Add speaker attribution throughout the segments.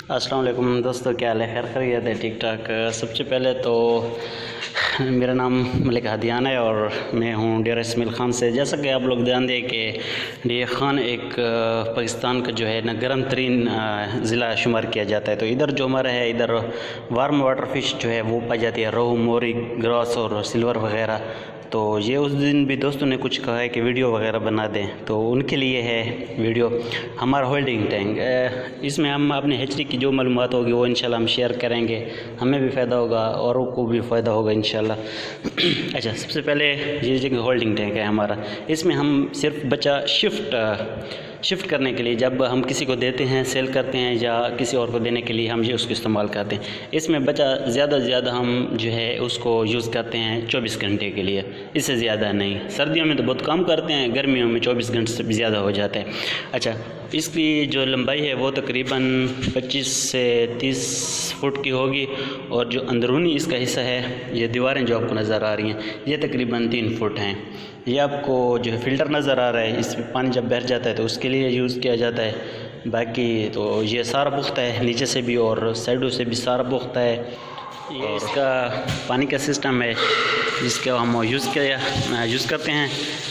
Speaker 1: अस्सलाम वालेकुम दोस्तों, क्या हाल है? खैर खैरियत है? ठीक ठाक। सबसे पहले तो मेरा नाम मलिक हदियान है और मैं हूँ डेरा इसमाइल ख़ान से। जैसा कि आप लोग जान दें कि डेरा ख़ान एक पाकिस्तान का जो है ना गर्म तरीन ज़िला शुमार किया जाता है। तो इधर जो हमारा है, इधर वार्म वाटर फ़िश जो है वो पाई जाती है, रोहू, मोरी, ग्रास और सिल्वर वगैरह। तो ये उस दिन भी दोस्तों ने कुछ कहा है कि वीडियो वगैरह बना दें, तो उनके लिए है वीडियो। हमारा होल्डिंग टैंक, इसमें हम अपने हेचरी की जो मालूमात होगी वो इंशाल्लाह हम शेयर करेंगे। हमें भी फ़ायदा होगा, औरों को भी फ़ायदा होगा इंशाल्लाह। अच्छा, सबसे पहले ये जो होल्डिंग टैंक है हमारा, इसमें हम सिर्फ बच्चा शिफ्ट करने के लिए, जब हम किसी को देते हैं, सेल करते हैं या किसी और को देने के लिए हम ये उसको इस्तेमाल करते हैं। इसमें बच्चा ज़्यादा से ज़्यादा हम जो है उसको यूज़ करते हैं 24 घंटे के लिए, इससे ज़्यादा नहीं। सर्दियों में तो बहुत कम करते हैं, गर्मियों में 24 घंटे से भी ज़्यादा हो जाता है। अच्छा, इसकी जो लंबाई है वो तकरीबन 25 से 30 फुट की होगी, और जो अंदरूनी इसका हिस्सा है, ये दीवारें जो आपको नज़र आ रही हैं, ये तकरीबन 3 फुट हैं। ये आपको जो है फ़िल्टर नज़र आ रहा है, इसमें पानी जब बह जाता है तो उसके लिए यूज़ किया जाता है। बाकी तो ये सारा पुख्ता है, नीचे से भी और साइडों से भी सारा पुख्ता है। ये इसका पानी का सिस्टम है जिसका हम यूज़ करते हैं।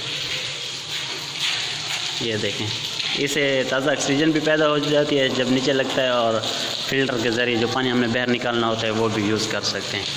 Speaker 1: ये देखें, इसे ताज़ा ऑक्सीजन भी पैदा हो जाती है जब नीचे लगता है, और फ़िल्टर के ज़रिए जो पानी हमने बाहर निकालना होता है वो भी यूज़ कर सकते हैं।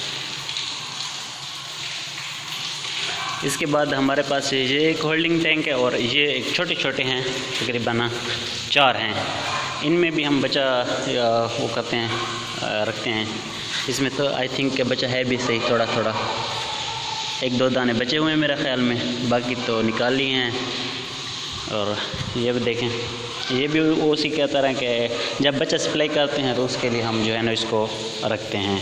Speaker 1: इसके बाद हमारे पास ये एक होल्डिंग टैंक है, और ये एक छोटे हैं, तकरीबन 4 हैं। इनमें भी हम बच्चा वो करते हैं, रखते हैं। इसमें तो आई थिंक के बच्चा है भी सही, थोड़ा 1-2 दाने बचे हुए हैं मेरे ख़्याल में, बाकी तो निकाल लिए हैं। और ये भी देखें, ये भी उसी की तरह के जब बच्चा सप्लाई करते हैं तो उसके लिए हम जो है ना इसको रखते हैं।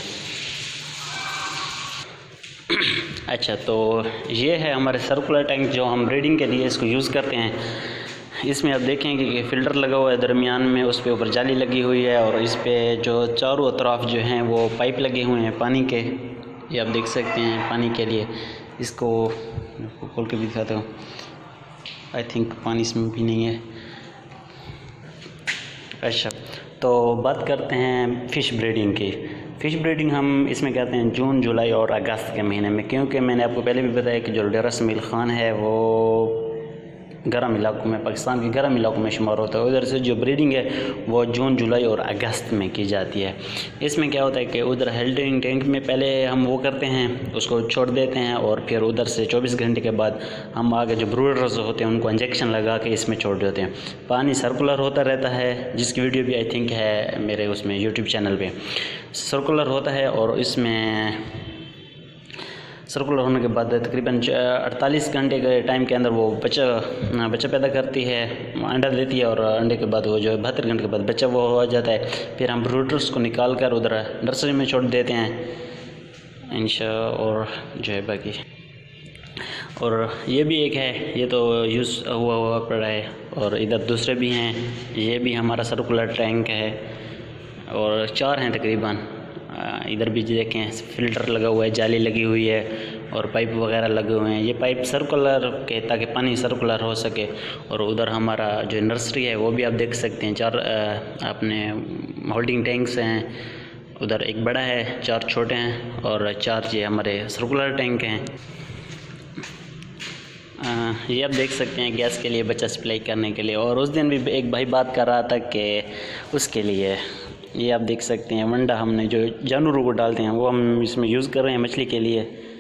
Speaker 1: अच्छा, तो ये है हमारे सर्कुलर टैंक जो हम ब्रीडिंग के लिए इसको यूज़ करते हैं। इसमें आप देखेंगे कि फ़िल्टर लगा हुआ है दरमियान में, उस पे ऊपर जाली लगी हुई है, और इस पे जो चारों तरफ जो हैं वो पाइप लगे हुए हैं पानी के। ये आप देख सकते हैं पानी के लिए। इसको खोल के भी दिखाता हूँ। आई थिंक पानी इसमें भी नहीं है। अच्छा, तो बात करते हैं फ़िश ब्रीडिंग की। फ़िश ब्रीडिंग हम इसमें कहते हैं जून, जुलाई और अगस्त के महीने में, क्योंकि मैंने आपको पहले भी बताया कि जो डेरा इसमाइल ख़ान है वो गर्म इलाकों में, पाकिस्तान के गर्म इलाकों में शुमार होता है। उधर से जो ब्रीडिंग है वो जून, जुलाई और अगस्त में की जाती है। इसमें क्या होता है कि उधर होल्डिंग टैंक में पहले हम वो करते हैं, उसको छोड़ देते हैं, और फिर उधर से 24 घंटे के बाद हम आगे जो ब्रूडर्स होते हैं उनको इंजेक्शन लगा के इसमें छोड़ देते हैं। पानी सर्कुलर होता रहता है, जिसकी वीडियो भी आई थिंक है मेरे उसमें यूट्यूब चैनल पर। सर्कुलर होता है, और इसमें सर्कुलर होने के बाद तकरीबन 48 घंटे के टाइम के अंदर वो बच्चा पैदा करती है, अंडा देती है, और अंडे के बाद वो जो है 72 घंटे के बाद बच्चा वो हो जाता है। फिर हम ब्रूडर्स को निकाल कर उधर नर्सरी में छोड़ देते हैं और जो है बाकी। और ये भी एक है, ये तो यूज़ हुआ पड़ा है, और इधर दूसरे भी हैं। ये भी हमारा सर्कुलर टैंक है, और 4 हैं तकरीबन। इधर भी देखें, फ़िल्टर लगा हुआ है, जाली लगी हुई है, और पाइप वगैरह लगे हुए हैं। ये पाइप सर्कुलर के, ताकि पानी सर्कुलर हो सके। और उधर हमारा जो नर्सरी है वो भी आप देख सकते हैं। 4 अपने होल्डिंग टैंक्स हैं, उधर एक बड़ा है, 4 छोटे हैं, और 4 ये हमारे सर्कुलर टैंक हैं। ये आप देख सकते हैं गैस के लिए, बच्चा सप्लाई करने के लिए। और उस दिन भी एक भाई बात कर रहा था कि उसके लिए, ये आप देख सकते हैं वंडा हमने जो जानवरों को डालते हैं वो हम इसमें यूज़ कर रहे हैं मछली के लिए।